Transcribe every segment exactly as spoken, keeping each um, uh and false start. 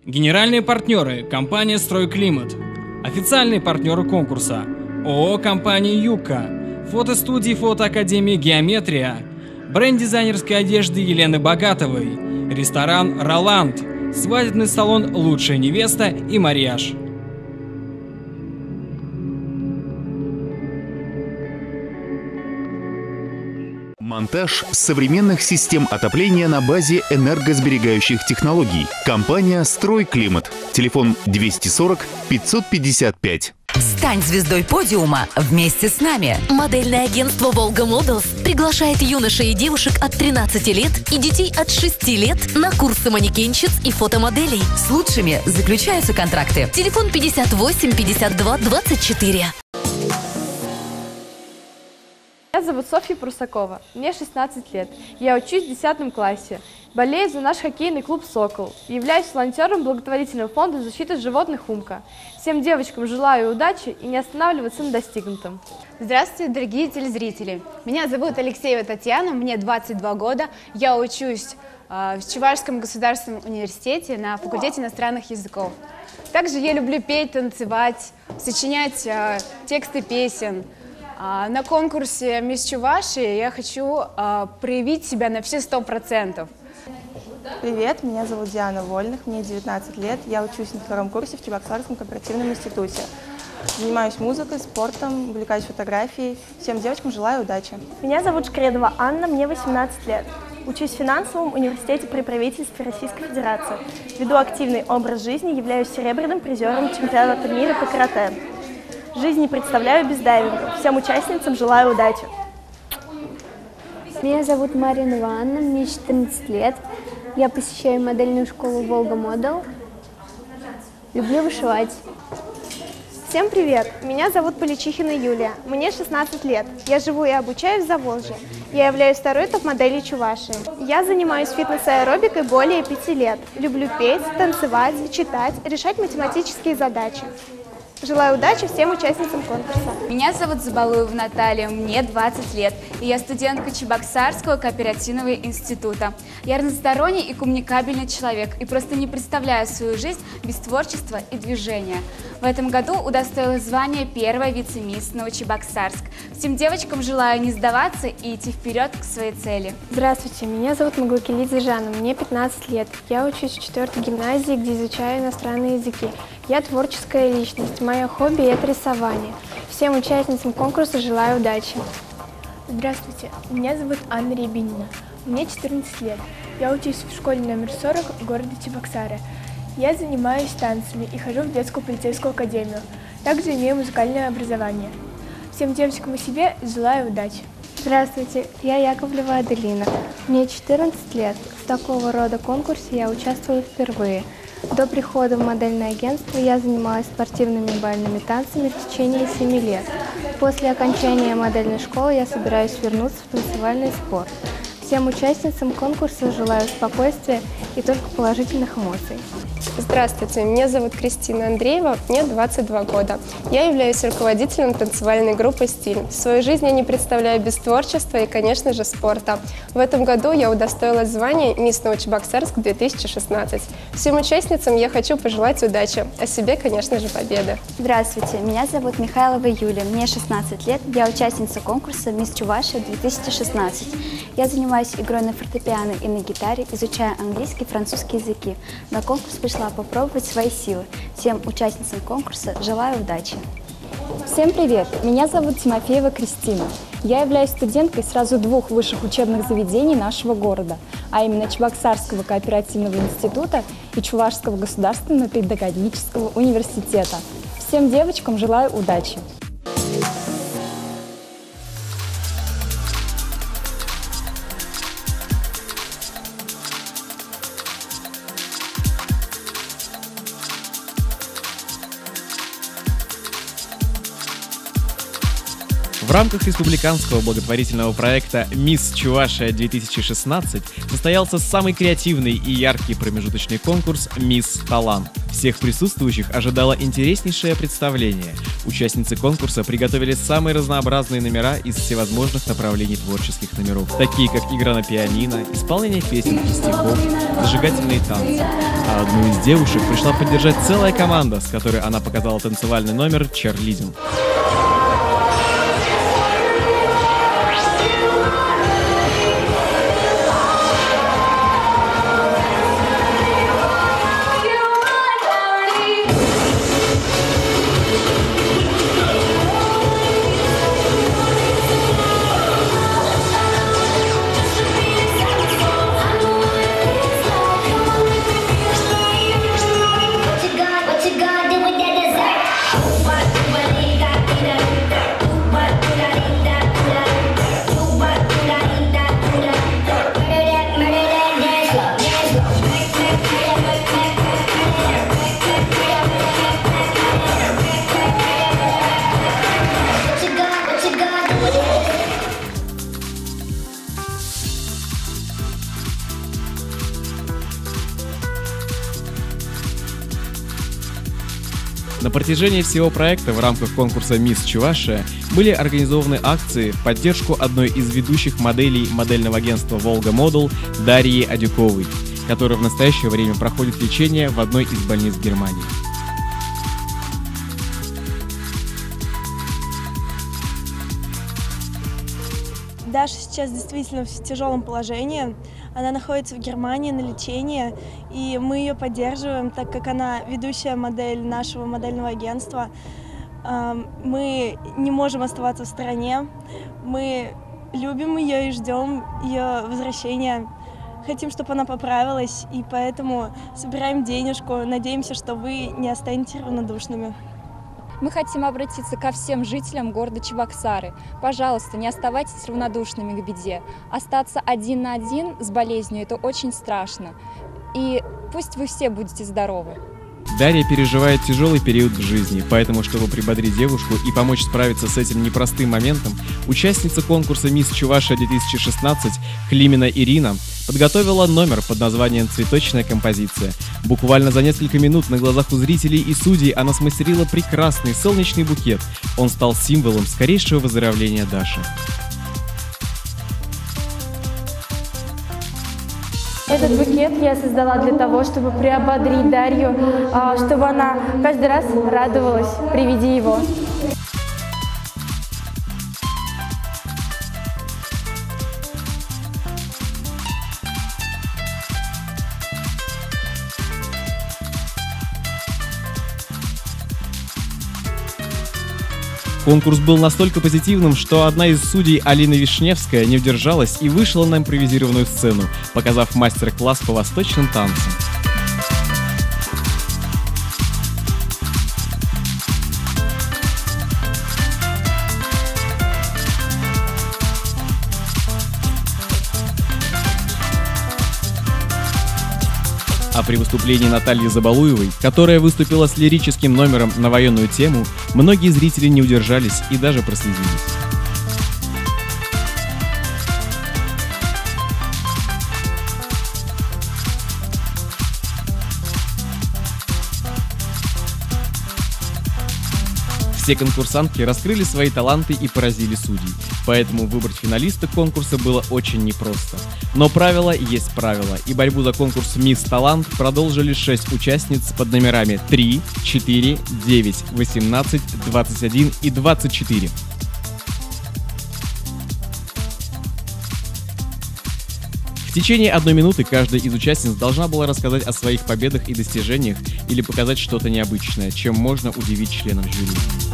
Генеральные партнеры – компания «Стройклимат». Официальные партнеры конкурса – ООО компания «Юкка», фотостудии фотоакадемии «Геометрия», бренд дизайнерской одежды Елены Богатовой, ресторан «Роланд», свадебный салон «Лучшая невеста» и «Марьяж». Монтаж современных систем отопления на базе энергосберегающих технологий. Компания «Стройклимат». Телефон двести сорок пятьсот пятьдесят пять. Стань звездой подиума вместе с нами. Модельное агентство «Волга Моделс» приглашает юношей и девушек от тринадцати лет и детей от шести лет на курсы манекенщиц и фотомоделей. С лучшими заключаются контракты. Телефон пятьдесят восемь пятьдесят два двадцать четыре. Меня зовут Софья Прусакова, мне шестнадцать лет, я учусь в десятом классе, болею за наш хоккейный клуб «Сокол», являюсь волонтером благотворительного фонда защиты животных «Умка». Всем девочкам желаю удачи и не останавливаться на достигнутом. Здравствуйте, дорогие телезрители! Меня зовут Алексеева Татьяна, мне двадцать два года, я учусь э, в Чувашском государственном университете на факультете иностранных языков. Также я люблю петь, танцевать, сочинять э, тексты песен. На конкурсе «Мисс Чувашия» я хочу а, проявить себя на все сто процентов. Привет, меня зовут Диана Вольных, мне девятнадцать лет, я учусь на втором курсе в Чебоксарском кооперативном институте. Занимаюсь музыкой, спортом, увлекаюсь фотографией. Всем девочкам желаю удачи. Меня зовут Шкредова Анна, мне восемнадцать лет. Учусь в финансовом университете при правительстве Российской Федерации. Веду активный образ жизни, являюсь серебряным призером чемпионата мира по карате. Жизнь не представляю без дайвинга. Всем участницам желаю удачи. Меня зовут Марина Ивановна, мне четырнадцать лет. Я посещаю модельную школу «Волга Модел». Люблю вышивать. Всем привет! Меня зовут Поличихина Юлия, мне шестнадцать лет. Я живу и обучаюсь в Заволжье. Я являюсь второй топ-моделью Чувашии. Я занимаюсь фитнес-аэробикой более пяти лет. Люблю петь, танцевать, читать, решать математические задачи. Желаю удачи всем участницам конкурса. Меня зовут Забалуева Наталья, мне двадцать лет, и я студентка Чебоксарского кооперативного института. Я разносторонний и коммуникабельный человек, и просто не представляю свою жизнь без творчества и движения. В этом году удостоилась звания первая вице-мисс Новочебоксарск. Всем девочкам желаю не сдаваться и идти вперед к своей цели. Здравствуйте, меня зовут Маглакелидзе Жанна, мне пятнадцать лет. Я учусь в четвертой гимназии, где изучаю иностранные языки. Я творческая личность. Мое хобби – это рисование. Всем участницам конкурса желаю удачи. Здравствуйте, меня зовут Анна Рябинина. Мне четырнадцать лет. Я учусь в школе номер сорок в городе Чебоксары. Я занимаюсь танцами и хожу в детскую полицейскую академию. Также имею музыкальное образование. Всем девочкам и себе желаю удачи. Здравствуйте, я Яковлева Аделина. Мне четырнадцать лет. В такого рода конкурсе я участвую впервые. До прихода в модельное агентство я занималась спортивными и бальными танцами в течение семи лет. После окончания модельной школы я собираюсь вернуться в танцевальный спорт. Всем участницам конкурса желаю спокойствия и только положительных эмоций. Здравствуйте, меня зовут Кристина Андреева, мне двадцать два года. Я являюсь руководителем танцевальной группы «Стиль». Свою жизнь я не представляю без творчества и, конечно же, спорта. В этом году я удостоилась звания «Мисс Новочебоксарск две тысячи шестнадцать». Всем участницам я хочу пожелать удачи, а себе, конечно же, победы. Здравствуйте, меня зовут Михайлова Юлия, мне шестнадцать лет, я участница конкурса «Мисс Чувашия две тысячи шестнадцать». Я занимаюсь игрой на фортепиано и на гитаре, изучаю английский и французский языки. На конкурс пришла попробовать свои силы. Всем участницам конкурса желаю удачи. Всем привет! Меня зовут Тимофеева Кристина. Я являюсь студенткой сразу двух высших учебных заведений нашего города, а именно Чебоксарского кооперативного института и Чувашского государственного педагогического университета. Всем девочкам желаю удачи! В рамках республиканского благотворительного проекта «Мисс Чувашия-две тысячи шестнадцать» состоялся самый креативный и яркий промежуточный конкурс «Мисс Талант». Всех присутствующих ожидало интереснейшее представление. Участницы конкурса приготовили самые разнообразные номера из всевозможных направлений творческих номеров, такие как игра на пианино, исполнение песен и стихов, зажигательные танцы. А одну из девушек пришла поддержать целая команда, с которой она показала танцевальный номер «Черлидинг». На протяжении всего проекта в рамках конкурса «Мисс Чувашия» были организованы акции в поддержку одной из ведущих моделей модельного агентства «Волга Модел» Дарьи Адюковой, которая в настоящее время проходит лечение в одной из больниц Германии. Даша сейчас действительно в тяжелом положении. Она находится в Германии на лечении, и мы ее поддерживаем, так как она ведущая модель нашего модельного агентства. Мы не можем оставаться в стороне. Мы любим ее и ждем ее возвращения. Хотим, чтобы она поправилась, и поэтому собираем денежку. Надеемся, что вы не останетесь равнодушными. Мы хотим обратиться ко всем жителям города Чебоксары. Пожалуйста, не оставайтесь равнодушными к беде. Остаться один на один с болезнью – это очень страшно. И пусть вы все будете здоровы. Дарья переживает тяжелый период в жизни, поэтому, чтобы прибодрить девушку и помочь справиться с этим непростым моментом, участница конкурса «Мисс Чувашия-две тысячи шестнадцать» Климина Ирина подготовила номер под названием «Цветочная композиция». Буквально за несколько минут на глазах у зрителей и судей она смастерила прекрасный солнечный букет. Он стал символом скорейшего выздоровления Даши. Этот букет я создала для того, чтобы приободрить Дарью, чтобы она каждый раз радовалась при виде его. Конкурс был настолько позитивным, что одна из судей, Алина Вишневская, не удержалась и вышла на импровизированную сцену, показав мастер-класс по восточным танцам. А при выступлении Натальи Забалуевой, которая выступила с лирическим номером на военную тему, многие зрители не удержались и даже прослезились. Все конкурсантки раскрыли свои таланты и поразили судей, поэтому выбрать финалиста конкурса было очень непросто. Но правило есть правило, и борьбу за конкурс «Мисс Талант» продолжили шесть участниц под номерами три, четыре, девять, восемнадцать, двадцать один и двадцать четыре. В течение одной минуты каждая из участниц должна была рассказать о своих победах и достижениях или показать что-то необычное, чем можно удивить членов жюри.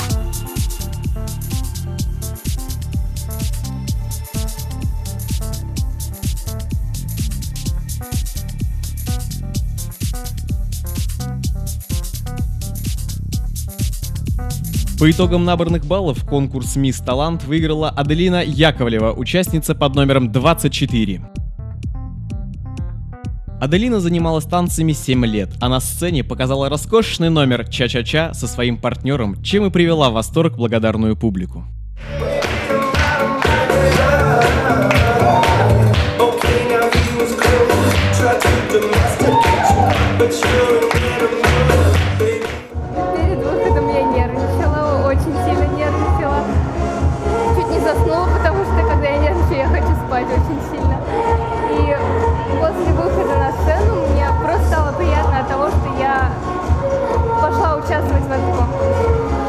По итогам набранных баллов конкурс «Мисс Талант» выиграла Аделина Яковлева, участница под номером двадцать четыре. Аделина занималась танцами семь лет, а на сцене показала роскошный номер «Ча-ча-ча» со своим партнером, чем и привела в восторг благодарную публику. Перед выходом я нервничала, очень сильно нервничала. Чуть не заснула, потому что когда я нервничаю, я хочу спать очень сильно. И после выхода на сцену мне просто стало приятно от того, что я пошла участвовать в этом конкурсе.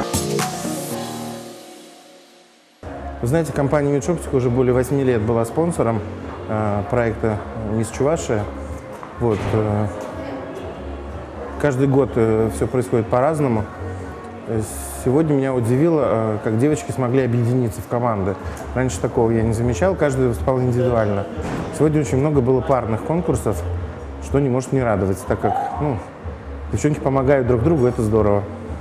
Вы знаете, компания Медшоптика уже более восьми лет была спонсором э, проекта «Мисс Чувашия». Вот, э, каждый год э, все происходит по-разному. Сегодня меня удивило, э, как девочки смогли объединиться в команды. Раньше такого я не замечал, каждый выступал индивидуально. Сегодня очень много было парных конкурсов, что не может не радовать, так как ну, девчонки помогают друг другу, это здорово.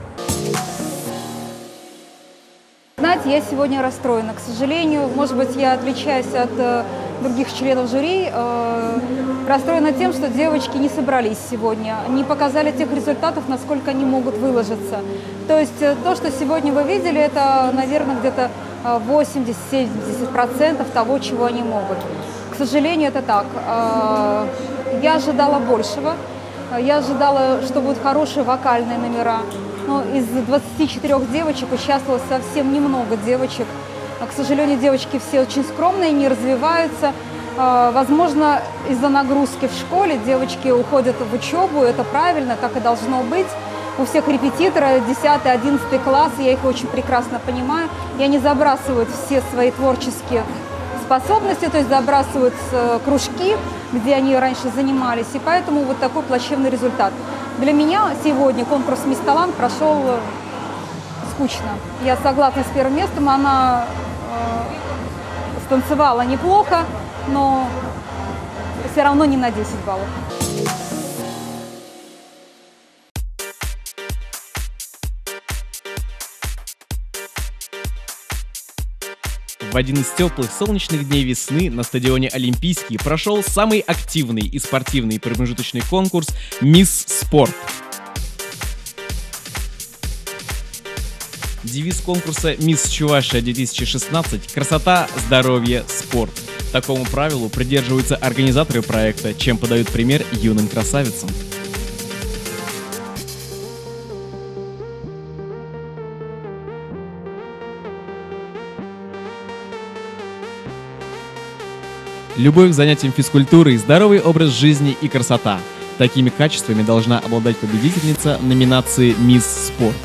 Знаете, я сегодня расстроена. К сожалению, может быть, я отличаюсь от э, других членов жюри. Э, расстроена тем, что девочки не собрались сегодня, не показали тех результатов, насколько они могут выложиться. То есть э, то, что сегодня вы видели, это, наверное, где-то восемьдесят-семьдесят процентов того, чего они могут. К сожалению, это так. Э, я ожидала большего. Я ожидала, что будут хорошие вокальные номера. Но из двадцати четырёх девочек участвовало совсем немного девочек. К сожалению, девочки все очень скромные, не развиваются. Возможно, из-за нагрузки в школе девочки уходят в учебу, это правильно, так и должно быть. У всех репетитора десятый, одиннадцатый класс, я их очень прекрасно понимаю. И они забрасывают все свои творческие способности, то есть забрасывают кружки, где они раньше занимались, и поэтому вот такой плачевный результат. Для меня сегодня конкурс «Мисс Талант» прошел скучно. Я согласна с первым местом, она э, станцевала неплохо, но все равно не на десять баллов. В один из теплых солнечных дней весны на стадионе Олимпийский прошел самый активный и спортивный промежуточный конкурс «Мисс Спорт». Девиз конкурса «Мисс Чувашия две тысячи шестнадцать» – «Красота, здоровье, спорт». Такому правилу придерживаются организаторы проекта, чем подают пример юным красавицам. Любовь к занятиям физкультурой, здоровый образ жизни и красота. Такими качествами должна обладать победительница номинации «Мисс Спорт».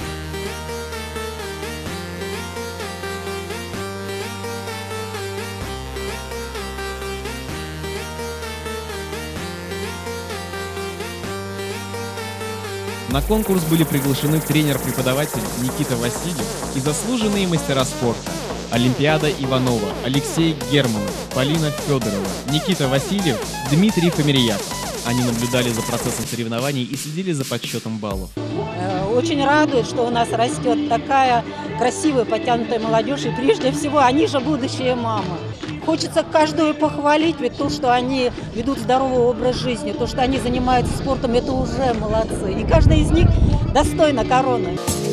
На конкурс были приглашены тренер-преподаватель Никита Васильев и заслуженные мастера спорта. Олимпиада Иванова, Алексей Германов, Полина Федорова, Никита Васильев, Дмитрий Фамильяк. Они наблюдали за процессом соревнований и следили за подсчетом баллов. Очень радует, что у нас растет такая красивая, подтянутая молодежь. И прежде всего, они же будущие мамы. Хочется каждую похвалить, ведь то, что они ведут здоровый образ жизни, то, что они занимаются спортом, это уже молодцы. И каждая из них достойна короны.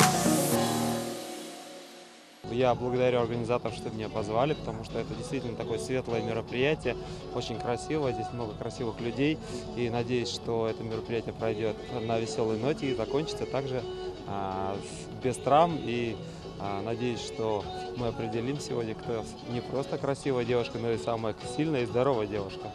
Я благодарю организаторов, что меня позвали, потому что это действительно такое светлое мероприятие, очень красиво, здесь много красивых людей, и надеюсь, что это мероприятие пройдет на веселой ноте и закончится также а, без травм, и а, надеюсь, что мы определим сегодня, кто не просто красивая девушка, но и самая сильная и здоровая девушка.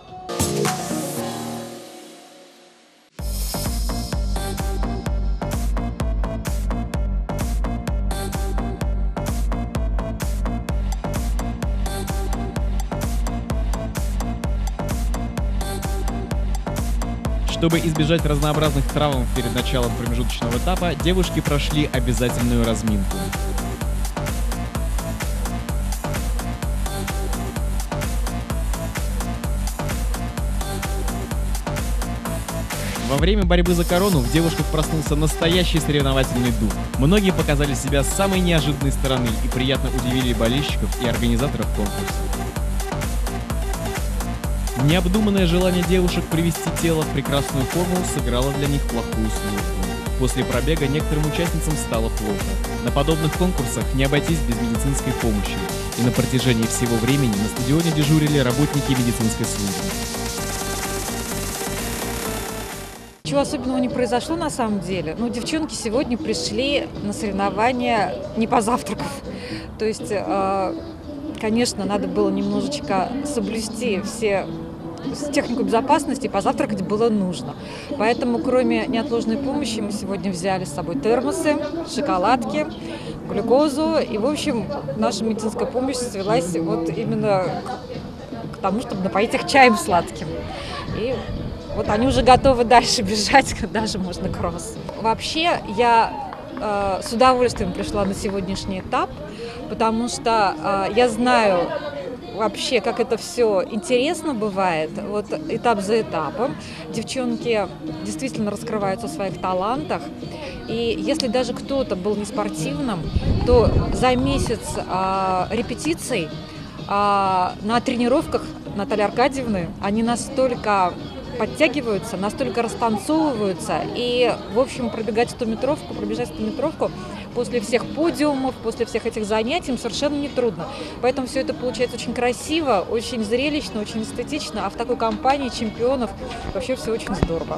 Чтобы избежать разнообразных травм перед началом промежуточного этапа, девушки прошли обязательную разминку. Во время борьбы за корону в девушках проснулся настоящий соревновательный дух. Многие показали себя с самой неожиданной стороны и приятно удивили болельщиков и организаторов конкурса. Необдуманное желание девушек привести тело в прекрасную форму сыграло для них плохую службу. После пробега некоторым участницам стало плохо. На подобных конкурсах не обойтись без медицинской помощи. И на протяжении всего времени на стадионе дежурили работники медицинской службы. Ничего особенного не произошло на самом деле. Ну, девчонки сегодня пришли на соревнования не позавтракав. То есть, э, конечно, надо было немножечко соблюсти все технику безопасности, и позавтракать было нужно. Поэтому, кроме неотложной помощи, мы сегодня взяли с собой термосы, шоколадки, глюкозу. И, в общем, наша медицинская помощь свелась вот именно к, к тому, чтобы напоить их чаем сладким. И вот они уже готовы дальше бежать, даже можно кросс. Вообще, я э, с удовольствием пришла на сегодняшний этап, потому что э, я знаю вообще, как это все интересно бывает, вот этап за этапом. Девчонки действительно раскрываются в своих талантах. И если даже кто-то был не спортивным, то за месяц э, репетиций э, на тренировках Натальи Аркадьевны они настолько подтягиваются, настолько растанцовываются, и, в общем, пробегать стометровку, пробежать стометровку после всех подиумов, после всех этих занятий им совершенно нетрудно. Поэтому все это получается очень красиво, очень зрелищно, очень эстетично, а в такой компании чемпионов вообще все очень здорово.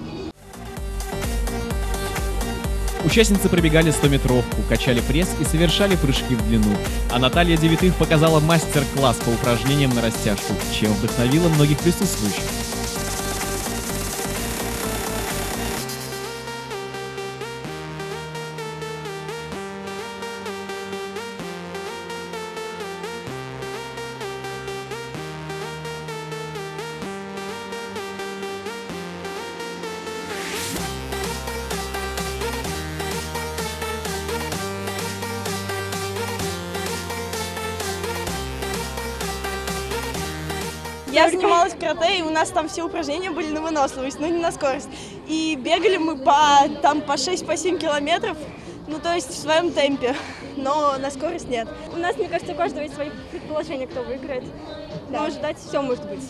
Участницы пробегали стометровку, качали пресс и совершали прыжки в длину. А Наталья Девятых показала мастер-класс по упражнениям на растяжку, чем вдохновила многих присутствующих. Я занималась карате, и у нас там все упражнения были на выносливость, но не на скорость. И бегали мы по, там, по шесть-семь километров, ну то есть в своем темпе, но на скорость нет. У нас, мне кажется, у каждого есть свои предположения, кто выиграет. Да. Но ожидать все может быть.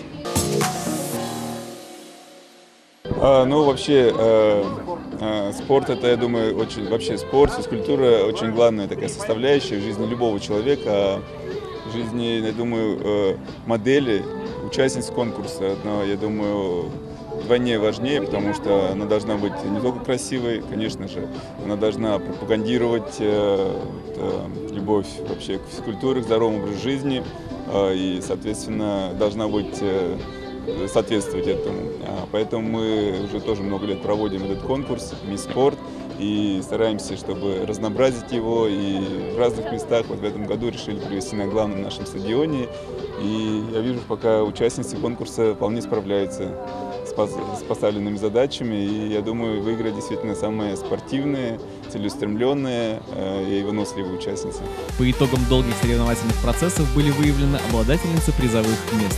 А, ну, вообще, э, э, спорт — это, я думаю, очень, вообще спорт, физкультура — очень главная такая составляющая в жизни любого человека, в жизни, я думаю, э, модели, участниц конкурса, но, я думаю, вдвойне важнее, потому что она должна быть не только красивой, конечно же, она должна пропагандировать э, э, любовь вообще к физкультуре, к здоровому образу жизни, э, и, соответственно, должна быть э, соответствовать этому. А поэтому мы уже тоже много лет проводим этот конкурс «Мисс Спорт» и стараемся, чтобы разнообразить его, и в разных местах. Вот в этом году решили провести на главном нашем стадионе, и я вижу, пока участницы конкурса вполне справляются с поставленными задачами, и я думаю, выиграть действительно самые спортивные, целеустремленные и выносливые участницы. По итогам долгих соревновательных процессов были выявлены обладательницы призовых мест.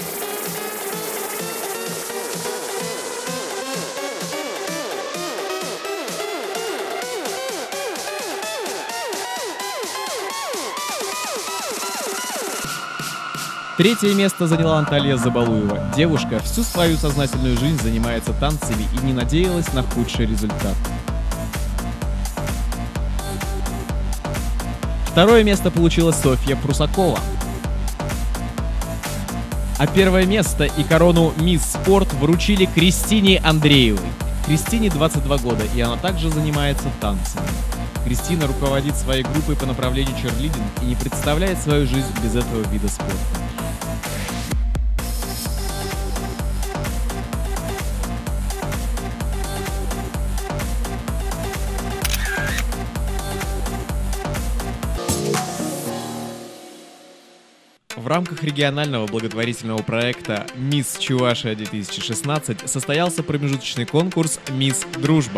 Третье место заняла Наталья Забалуева. Девушка всю свою сознательную жизнь занимается танцами и не надеялась на худший результат. Второе место получила Софья Прусакова. А первое место и корону «Мисс Спорт» вручили Кристине Андреевой. Кристине двадцать два года, и она также занимается танцами. Кристина руководит своей группой по направлению черлидинг и не представляет свою жизнь без этого вида спорта. В рамках регионального благотворительного проекта «Мисс Чувашия-две тысячи шестнадцать» состоялся промежуточный конкурс «Мисс Дружба».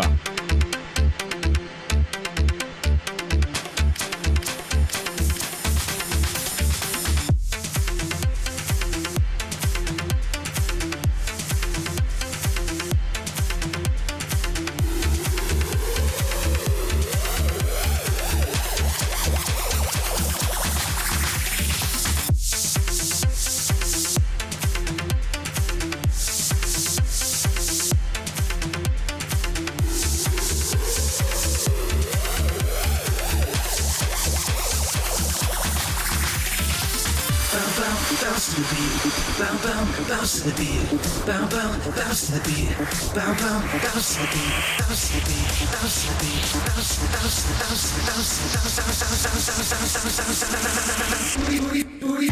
bounce to the beat, bounce, bounce, bounce to the beat, bounce, bounce, bounce to the beat, bounce to the beat, bounce to the beat, bounce, bounce, bounce, bounce, bounce, bounce, bounce, bounce, bounce, bounce, bounce, bounce.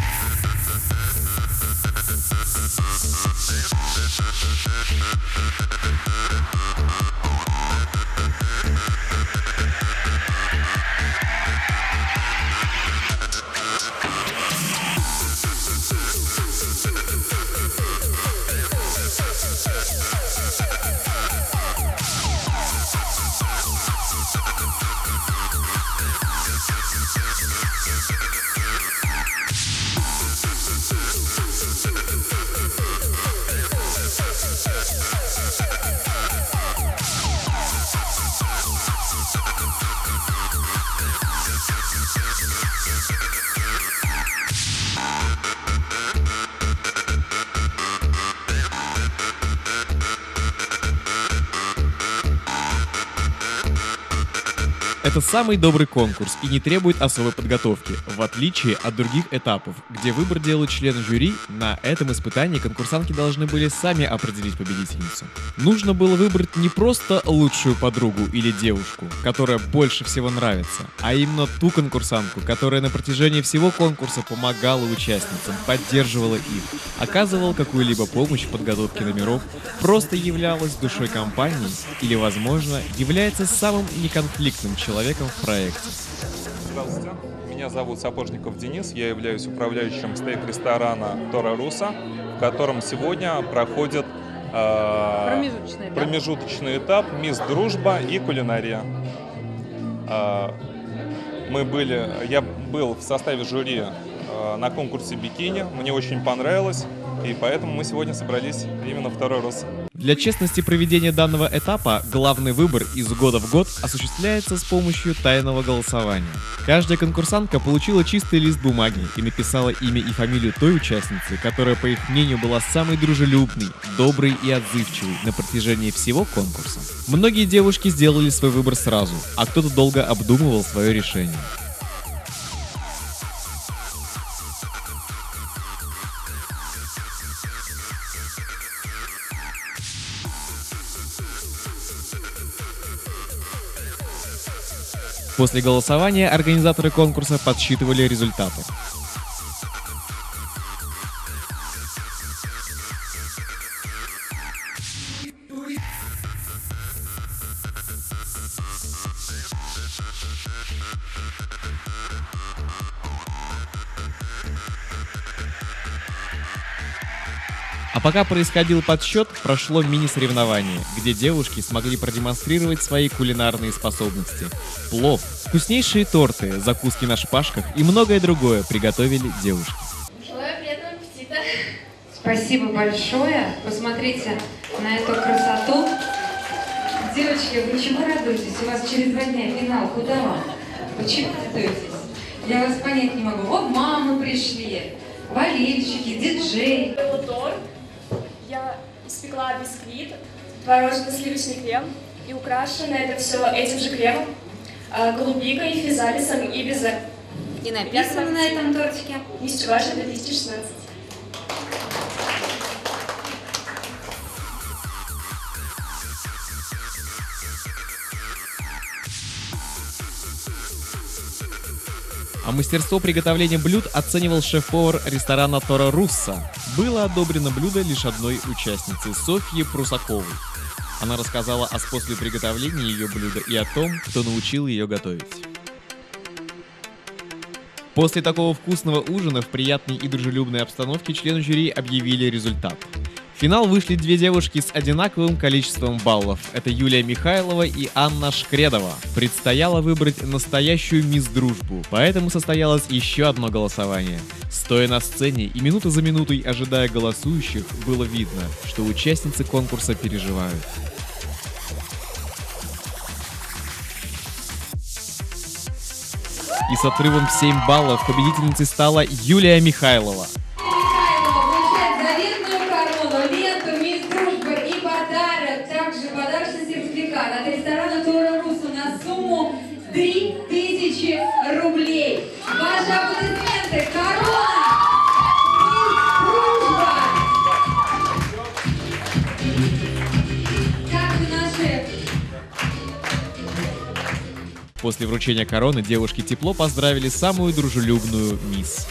Это самый добрый конкурс и не требует особой подготовки, в отличие от других этапов, где выбор делают члены жюри. На этом испытании конкурсантки должны были сами определить победительницу. Нужно было выбрать не просто лучшую подругу или девушку, которая больше всего нравится, а именно ту конкурсантку, которая на протяжении всего конкурса помогала участницам, поддерживала их, оказывала какую-либо помощь в подготовке номеров, просто являлась душой компании или, возможно, является самым неконфликтным человеком человеком в проекте. Здравствуйте, меня зовут Сапожников Денис, я являюсь управляющим стейк-ресторана Тора Руса, в котором сегодня проходит э, промежуточный, да? промежуточный этап «Мисс Дружба» и кулинария. Э, мы были, я был в составе жюри э, на конкурсе бикини, мне очень понравилось, и поэтому мы сегодня собрались именно в Тора Руса. Для честности проведения данного этапа главный выбор из года в год осуществляется с помощью тайного голосования. Каждая конкурсантка получила чистый лист бумаги и написала имя и фамилию той участницы, которая, по их мнению, была самой дружелюбной, доброй и отзывчивой на протяжении всего конкурса. Многие девушки сделали свой выбор сразу, а кто-то долго обдумывал свое решение. После голосования организаторы конкурса подсчитывали результаты. А пока происходил подсчет, прошло мини-соревнование, где девушки смогли продемонстрировать свои кулинарные способности. Плов, вкуснейшие торты, закуски на шпажках и многое другое приготовили девушки. Желаю приятного аппетита. Спасибо большое. Посмотрите на эту красоту. Девочки, вы чего радуетесь? У вас через два дня финал. Куда вам? Почему радуетесь? Я вас понять не могу. Вот мамы пришли, болельщики, диджей. Я испекла бисквит, творожно-сливочный крем и украшено это все этим же кремом, голубикой, физалисом и безе. И написано на этом тортике «Мисс Чувашия две тысячи шестнадцать». А мастерство приготовления блюд оценивал шеф-повар ресторана Тора Руса. Было одобрено блюдо лишь одной участницы – Софьи Прусаковой. Она рассказала о способе приготовления ее блюда и о том, кто научил ее готовить. После такого вкусного ужина в приятной и дружелюбной обстановке члены жюри объявили результат. В финал вышли две девушки с одинаковым количеством баллов. Это Юлия Михайлова и Анна Шкредова. Предстояло выбрать настоящую мисс Дружбу, поэтому состоялось еще одно голосование. Стоя на сцене и минута за минутой ожидая голосующих, было видно, что участницы конкурса переживают. И с отрывом в семь баллов победительницей стала Юлия Михайлова. От ресторана Тора Руса на сумму три тысячи рублей. Ваши аплодисменты. Корона! Дружба! После вручения короны девушки тепло поздравили самую дружелюбную мисс.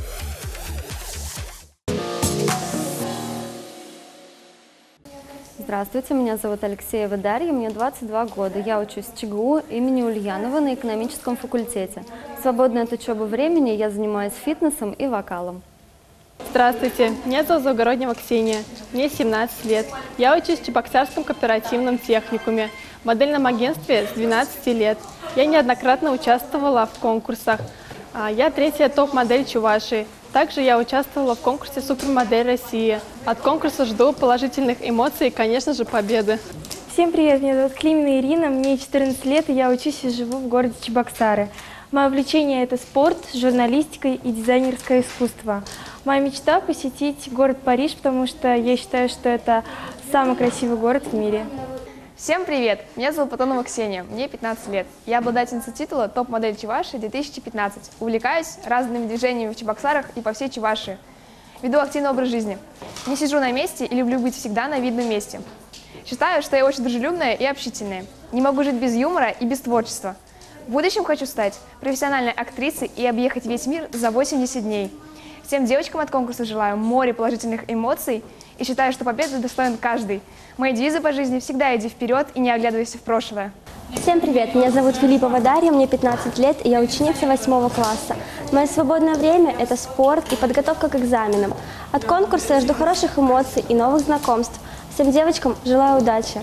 Здравствуйте, меня зовут Алексеева Дарья, мне двадцать два года. Я учусь в ЧГУ имени Ульянова на экономическом факультете. В свободное от учебы времени я занимаюсь фитнесом и вокалом. Здравствуйте, меня зовут Завгороднева Ксения, мне семнадцать лет. Я учусь в Чебоксарском кооперативном техникуме, в модельном агентстве с двенадцати лет. Я неоднократно участвовала в конкурсах. Я третья топ-модель Чувашии. Также я участвовала в конкурсе «Супермодель России». От конкурса жду положительных эмоций и, конечно же, победы. Всем привет, меня зовут Климина Ирина, мне четырнадцать лет, и я учусь и живу в городе Чебоксары. Мое увлечение – это спорт, журналистика и дизайнерское искусство. Моя мечта – посетить город Париж, потому что я считаю, что это самый красивый город в мире. Всем привет! Меня зовут Платонова Ксения, мне пятнадцать лет. Я обладательница титула «Топ-модель Чувашии две тысячи пятнадцать». Увлекаюсь разными движениями в Чебоксарах и по всей Чувашии. Веду активный образ жизни. Не сижу на месте и люблю быть всегда на видном месте. Считаю, что я очень дружелюбная и общительная. Не могу жить без юмора и без творчества. В будущем хочу стать профессиональной актрисой и объехать весь мир за восемьдесят дней. Всем девочкам от конкурса желаю море положительных эмоций и считаю, что победы достоин каждый. Мои девизы по жизни: всегда иди вперед и не оглядывайся в прошлое. Всем привет, меня зовут Филиппова Дарья, мне пятнадцать лет, и я ученица восьмого класса. Мое свободное время – это спорт и подготовка к экзаменам. От конкурса я жду хороших эмоций и новых знакомств. Всем девочкам желаю удачи.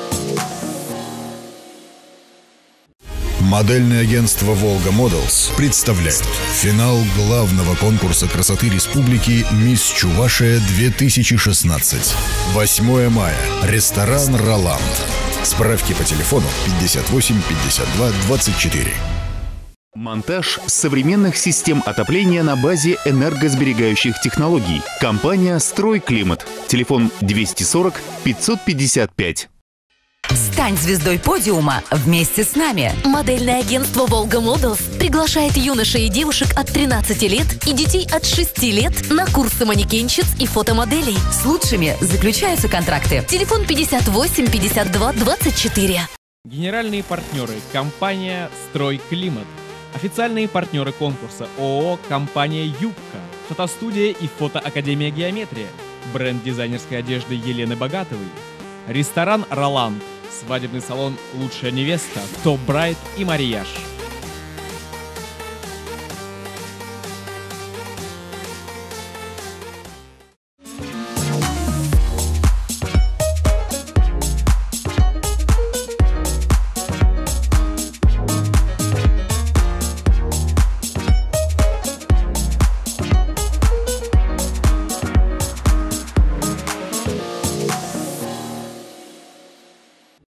Модельное агентство «Волга Моделс» представляет финал главного конкурса красоты республики «Мисс Чувашия две тысячи шестнадцать». восьмое мая. Ресторан «Роланд». Справки по телефону пятьдесят восемь пятьдесят два двадцать четыре. Монтаж современных систем отопления на базе энергосберегающих технологий. Компания «Стройклимат». Телефон двести сорок пятьсот пятьдесят пять. Стань звездой подиума вместе с нами. Модельное агентство «Волга Моделс» приглашает юношей и девушек от тринадцати лет и детей от шести лет на курсы манекенщиц и фотомоделей. С лучшими заключаются контракты. Телефон пятьдесят восемь пятьдесят два двадцать четыре. Генеральные партнеры – компания «Стройклимат». Официальные партнеры конкурса – ООО «Компания Юбка», фотостудия и фотоакадемия «Геометрия», бренд дизайнерской одежды Елены Богатовой, ресторан «Роланд», свадебный салон «Лучшая невеста», «Топ Брайт» и «Марияж».